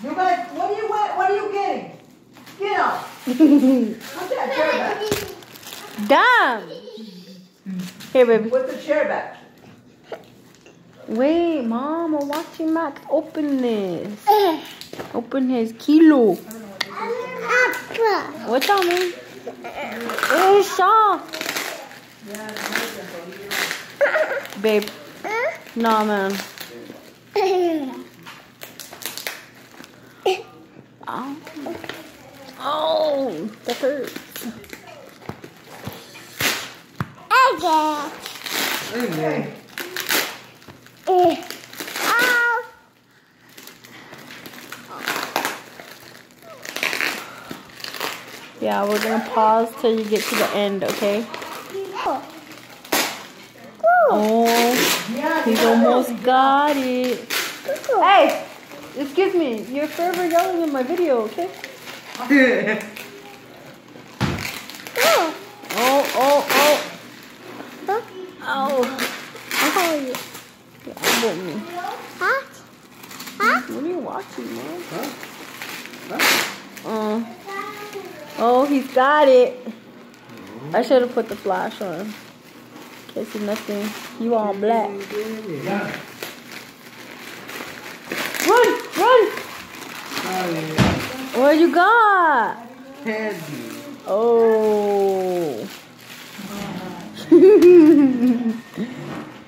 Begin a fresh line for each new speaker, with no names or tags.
You guys, what are you getting? Get out. Put that chair back.
Damn. Here, baby.
Put the chair back.
Wait, Mom, I'm watching Max open this. Open his kilo. What's that mean? Oh, Shaw. Babe. Nah, man. Ow. Oh, that hurts.
Okay.
Yeah, we're gonna pause till you get to the end, okay? Oh, he's almost got it. Hey, excuse me, you're forever yelling in my video, okay? Oh. Oh. Oh, you elbowed me. Huh? What are you watching, Mom? Oh, he's got it. I should have put the flash on. Can't see nothing. You all black. Run! What you got?
Heavy.
Oh.